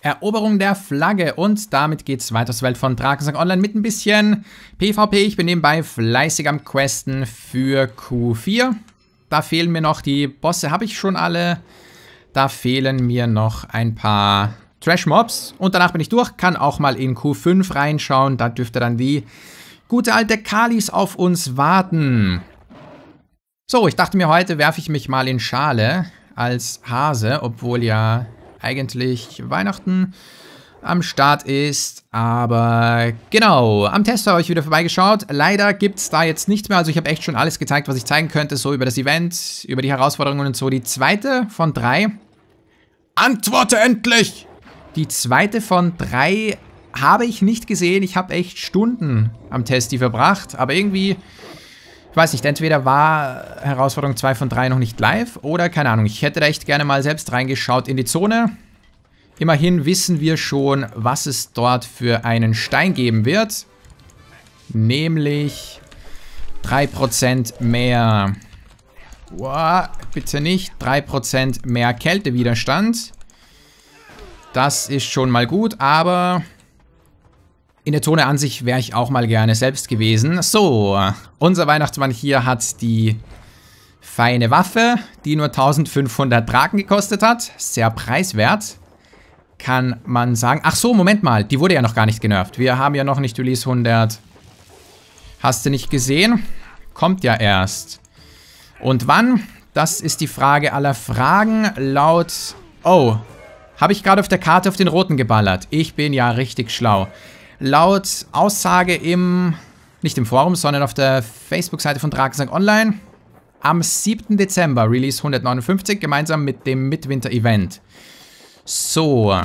Eroberung der Flagge. Und damit geht's weiter zur Welt von Drakensang Online mit ein bisschen PvP. Ich bin nebenbei fleißig am Questen für Q4. Da fehlen mir noch die Bosse, habe ich schon alle. Da fehlen mir noch ein paar Trash-Mobs. Und danach bin ich durch, kann auch mal in Q5 reinschauen. Da dürfte dann die gute alte Kalis auf uns warten. So, ich dachte mir, heute werfe ich mich mal in Schale als Hase, obwohl ja eigentlich Weihnachten am Start ist. Aber genau, am Test habe ich wieder vorbeigeschaut. Leider gibt es da jetzt nichts mehr. Also ich habe echt schon alles gezeigt, was ich zeigen könnte. So über das Event, über die Herausforderungen und so. Die zweite von 3. Antworte endlich! Die zweite von 3 habe ich nicht gesehen. Ich habe echt Stunden am Testi verbracht. Aber irgendwie, ich weiß nicht, entweder war Herausforderung 2 von 3 noch nicht live oder keine Ahnung. Ich hätte da echt gerne mal selbst reingeschaut in die Zone. Immerhin wissen wir schon, was es dort für einen Stein geben wird. Nämlich 3% mehr... Wow, bitte nicht. 3% mehr Kältewiderstand. Das ist schon mal gut, aber in der Zone an sich wäre ich auch mal gerne selbst gewesen. So, unser Weihnachtsmann hier hat die feine Waffe, die nur 1500 Draken gekostet hat. Sehr preiswert, kann man sagen. Ach so, Moment mal, die wurde ja noch gar nicht genervt. Wir haben ja noch nicht Release 100. Hast du nicht gesehen? Kommt ja erst. Und wann? Das ist die Frage aller Fragen. Laut... Oh, habe ich gerade auf der Karte auf den roten geballert. Ich bin ja richtig schlau. Laut Aussage im... Nicht im Forum, sondern auf der Facebook-Seite von Drakensang Online. Am 7. Dezember, Release 159, gemeinsam mit dem Midwinter-Event. So.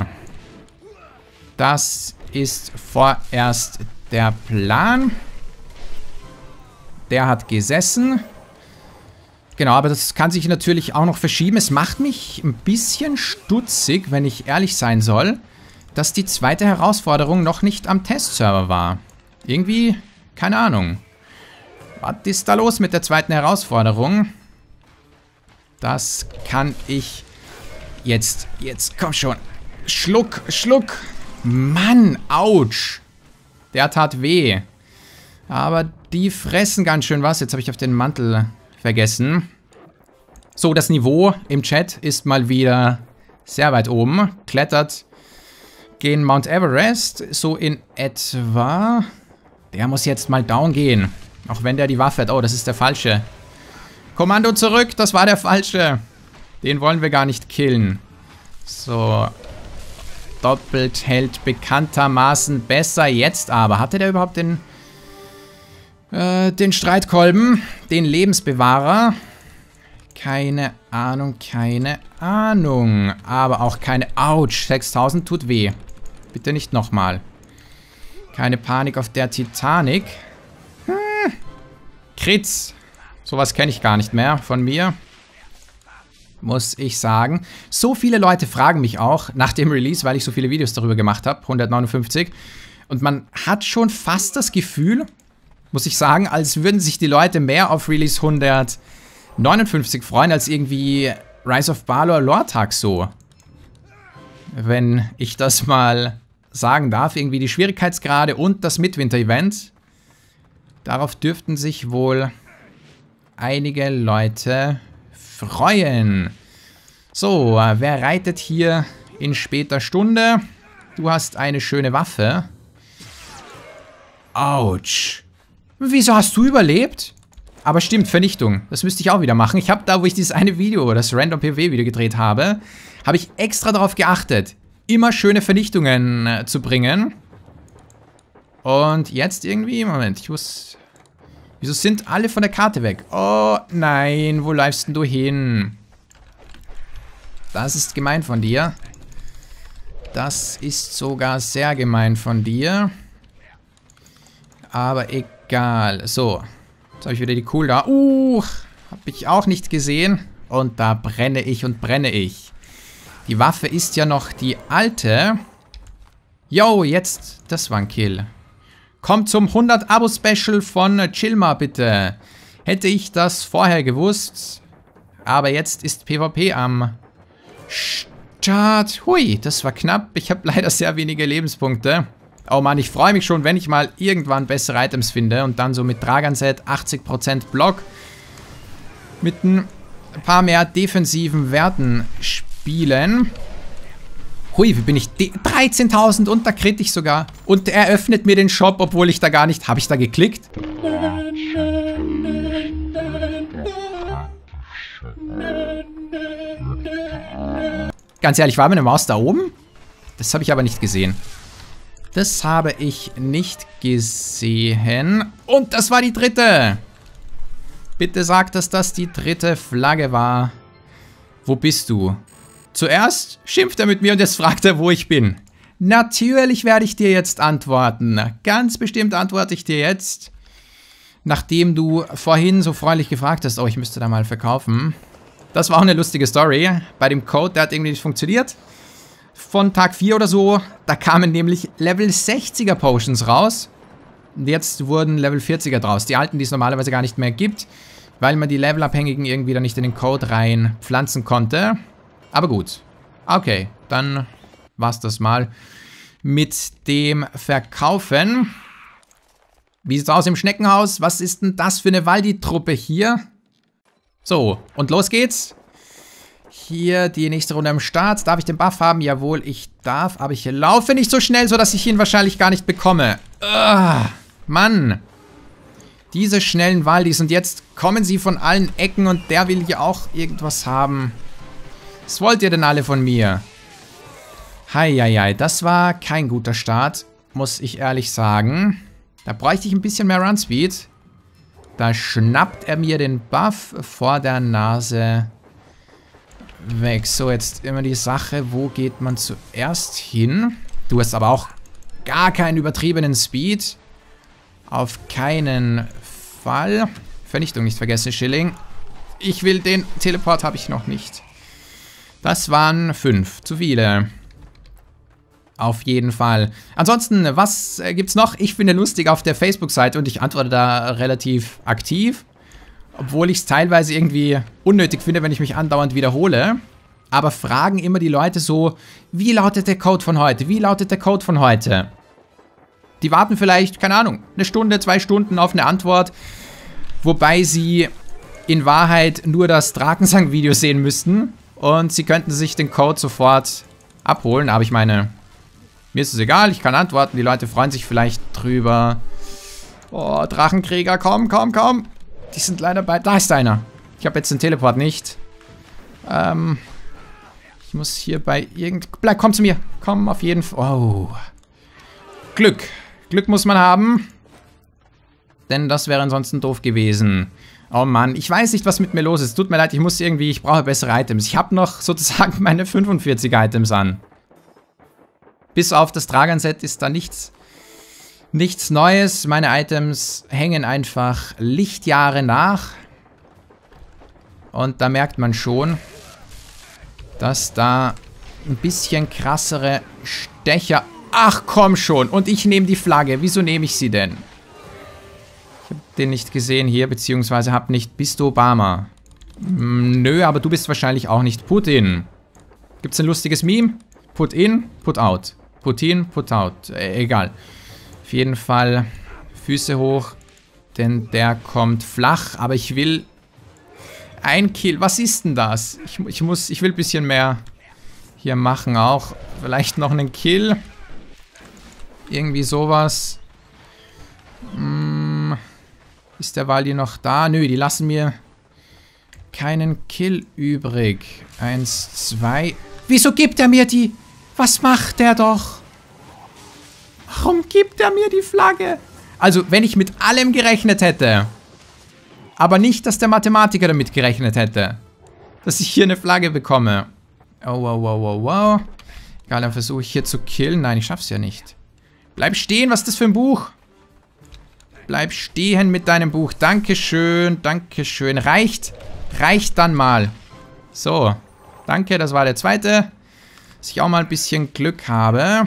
Das ist vorerst der Plan. Der hat gesessen. Genau, aber das kann sich natürlich auch noch verschieben. Es macht mich ein bisschen stutzig, wenn ich ehrlich sein soll, dass die zweite Herausforderung noch nicht am Testserver war. Irgendwie, keine Ahnung. Was ist da los mit der zweiten Herausforderung? Das kann ich jetzt komm schon. Schluck, Schluck. Mann, ouch. Der tat weh. Aber die fressen ganz schön was. Jetzt habe ich auf den Mantel vergessen. So, das Niveau im Chat ist mal wieder sehr weit oben. Klettert gegen Mount Everest. So in etwa. Der muss jetzt mal down gehen. Auch wenn der die Waffe hat. Oh, das ist der falsche. Kommando zurück, das war der falsche. Den wollen wir gar nicht killen. So. Doppelt hält bekanntermaßen besser. Jetzt aber. Hatte der überhaupt den Streitkolben? Den Lebensbewahrer? Keine Ahnung, keine Ahnung. Aber auch keine... Autsch, 6000 tut weh. Bitte nicht nochmal. Keine Panik auf der Titanic. Kritz. Sowas kenne ich gar nicht mehr von mir. Muss ich sagen. So viele Leute fragen mich auch nach dem Release, weil ich so viele Videos darüber gemacht habe. 159. Und man hat schon fast das Gefühl, muss ich sagen, als würden sich die Leute mehr auf Release 159 freuen, als irgendwie Rise of Balor Lortag so. Wenn ich das mal sagen darf. Irgendwie die Schwierigkeitsgrade und das Midwinter-Event. Darauf dürften sich wohl einige Leute freuen. So, wer reitet hier in später Stunde? Du hast eine schöne Waffe. Autsch. Wieso hast du überlebt? Aber stimmt, Vernichtung. Das müsste ich auch wieder machen. Ich habe da, wo ich dieses eine Video, das Random PvP-Video gedreht habe, habe ich extra darauf geachtet, immer schöne Vernichtungen zu bringen. Und jetzt irgendwie, Moment, ich muss... Wieso sind alle von der Karte weg? Oh nein, wo läufst denn du hin? Das ist gemein von dir. Das ist sogar sehr gemein von dir. Aber egal. So. Jetzt habe ich wieder die Cooldown. Habe ich auch nicht gesehen. Und da brenne ich und brenne ich. Die Waffe ist ja noch die alte. Yo, jetzt. Das war ein Kill. Kommt zum 100-Abo-Special von Chilma, bitte. Hätte ich das vorher gewusst. Aber jetzt ist PvP am Schade. Hui, das war knapp. Ich habe leider sehr wenige Lebenspunkte. Oh Mann, ich freue mich schon, wenn ich mal irgendwann bessere Items finde und dann so mit Draganset 80% Block mit ein paar mehr defensiven Werten spielen. Hui, wie bin ich? 13.000 und da krieg ich sogar. Und er öffnet mir den Shop, obwohl ich da gar nicht... Habe ich da geklickt? Ganz ehrlich, war meine Maus da oben? Das habe ich aber nicht gesehen. Das habe ich nicht gesehen. Und das war die dritte. Bitte sag, dass das die dritte Flagge war. Wo bist du? Zuerst schimpft er mit mir und jetzt fragt er, wo ich bin. Natürlich werde ich dir jetzt antworten. Ganz bestimmt antworte ich dir jetzt. Nachdem du vorhin so freundlich gefragt hast. Oh, ich müsste da mal verkaufen. Das war auch eine lustige Story. Bei dem Code, der hat irgendwie nicht funktioniert. Von Tag 4 oder so, da kamen nämlich Level 60er Potions raus. Und jetzt wurden Level 40er draus. Die alten, die es normalerweise gar nicht mehr gibt. Weil man die Levelabhängigen irgendwie da nicht in den Code rein pflanzen konnte. Aber gut. Okay, dann war's das mal mit dem Verkaufen. Wie sieht's aus im Schneckenhaus? Was ist denn das für eine Waldi-Truppe hier? So, und los geht's. Hier die nächste Runde am Start. Darf ich den Buff haben? Jawohl, ich darf. Aber ich laufe nicht so schnell, sodass ich ihn wahrscheinlich gar nicht bekomme. Mann. Diese schnellen Waldis. Und jetzt kommen sie von allen Ecken und der will hier auch irgendwas haben. Was wollt ihr denn alle von mir? Heieiei, das war kein guter Start, muss ich ehrlich sagen. Da bräuchte ich ein bisschen mehr Runspeed. Da schnappt er mir den Buff vor der Nase weg. So, jetzt immer die Sache, wo geht man zuerst hin? Du hast aber auch gar keinen übertriebenen Speed. Auf keinen Fall. Vernichtung nicht vergessen, Schilling. Ich will den Teleport, habe ich noch nicht. Das waren 5. Zu viele. Auf jeden Fall. Ansonsten, was gibt's noch? Ich finde lustig auf der Facebook-Seite und ich antworte da relativ aktiv. Obwohl ich es teilweise irgendwie unnötig finde, wenn ich mich andauernd wiederhole. Aber fragen immer die Leute so, wie lautet der Code von heute? Wie lautet der Code von heute? Die warten vielleicht, keine Ahnung, 1 Stunde, 2 Stunden auf eine Antwort. Wobei sie in Wahrheit nur das Drakensang-Video sehen müssten. Und sie könnten sich den Code sofort abholen. Aber ich meine, mir ist es egal, ich kann antworten. Die Leute freuen sich vielleicht drüber. Oh, Drachenkrieger, komm, komm, komm. Die sind leider bei... Da ist einer. Ich habe jetzt den Teleport nicht. Ich muss hier bei Bleib, komm zu mir. Komm, auf jeden Fall. Oh. Glück. Glück muss man haben. Denn das wäre ansonsten doof gewesen. Oh Mann, ich weiß nicht, was mit mir los ist. Tut mir leid, ich brauche bessere Items. Ich habe noch sozusagen meine 45 Items an. Bis auf das Dragan-Set ist da nichts Neues. Meine Items hängen einfach Lichtjahre nach. Und da merkt man schon, dass da ein bisschen krassere Stecher... Ach komm schon, und ich nehme die Flagge. Wieso nehme ich sie denn? Ich habe den nicht gesehen hier, beziehungsweise habe nicht... Bist du Obama? Nö, aber du bist wahrscheinlich auch nicht Putin. Gibt's ein lustiges Meme? Put in, put out. Put in, put out. Egal. Auf jeden Fall Füße hoch, denn der kommt flach. Aber ich will ein Kill. Was ist denn das? Ich will ein bisschen mehr hier machen auch. Vielleicht noch einen Kill. Irgendwie sowas. Ist der Waldi noch da? Nö, die lassen mir keinen Kill übrig. 1, 2. Wieso gibt er mir die... Was macht der doch? Warum gibt er mir die Flagge? Also, wenn ich mit allem gerechnet hätte, aber nicht, dass der Mathematiker damit gerechnet hätte, dass ich hier eine Flagge bekomme. Oh, wow, wow, wow, wow. Egal, dann versuche ich hier zu killen. Nein, ich schaff's ja nicht. Bleib stehen, was ist das für ein Buch? Bleib stehen mit deinem Buch. Dankeschön, dankeschön. Reicht dann mal. So, danke, das war der zweite. Dass ich auch mal ein bisschen Glück habe.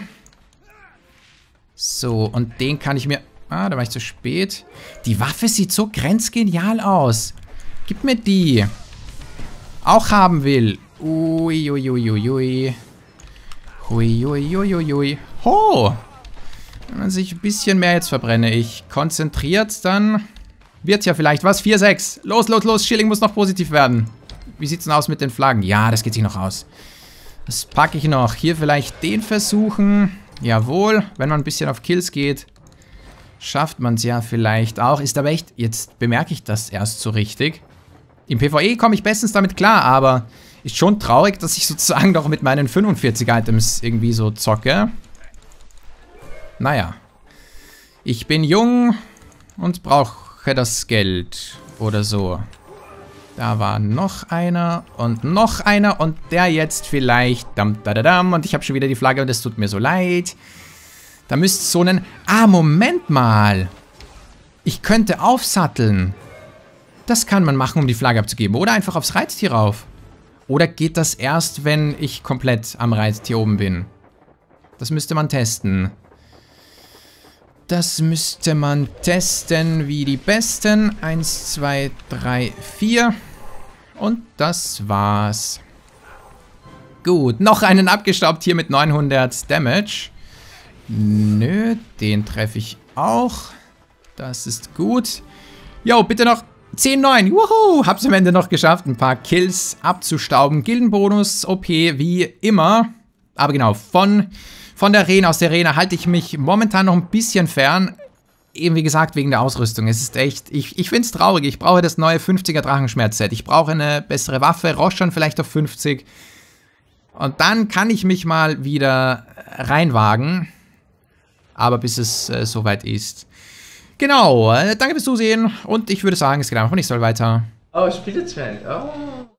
So, und den kann ich mir... Ah, da war ich zu spät. Die Waffe sieht so grenzgenial aus. Gib mir die. Auch haben will. Uiuiuiui. Huiuiuiui. Ho! Wenn man sich ein bisschen mehr jetzt verbrenne, ich konzentriert, dann wird ja vielleicht was. 4-6. Los, los, los. Schilling muss noch positiv werden. Wie sieht's denn aus mit den Flaggen? Ja, das geht sich noch aus. Das packe ich noch. Hier vielleicht den versuchen. Jawohl. Wenn man ein bisschen auf Kills geht, schafft man es ja vielleicht auch. Ist aber echt, jetzt bemerke ich das erst so richtig. Im PvE komme ich bestens damit klar, aber ist schon traurig, dass ich sozusagen doch mit meinen 45 Items irgendwie so zocke. Naja. Ich bin jung und brauche das Geld oder so. Da war noch einer und der jetzt vielleicht. Und ich habe schon wieder die Flagge und es tut mir so leid. Da müsste so einen... Ah, Moment mal. Ich könnte aufsatteln. Das kann man machen, um die Flagge abzugeben. Oder einfach aufs Reittier rauf. Oder geht das erst, wenn ich komplett am Reittier oben bin? Das müsste man testen. Das müsste man testen wie die Besten. 1, 2, 3, 4. Und das war's. Gut, noch einen abgestaubt hier mit 900 Damage. Nö, den treffe ich auch. Das ist gut. Jo, bitte noch 10-9. Wuhu, hab's am Ende noch geschafft, ein paar Kills abzustauben. Gildenbonus, OP, wie immer. Aber genau, von der Arena, aus der Arena halte ich mich momentan noch ein bisschen fern. Eben wie gesagt, wegen der Ausrüstung. Es ist echt, ich finde es traurig. Ich brauche das neue 50er Drachenschmerz-Set. Ich brauche eine bessere Waffe, Roschan vielleicht auf 50. Und dann kann ich mich mal wieder reinwagen. Aber bis es soweit ist. Genau, danke fürs Zusehen und ich würde sagen, es geht einfach nicht so weiter. Oh, Spieletrend. Oh.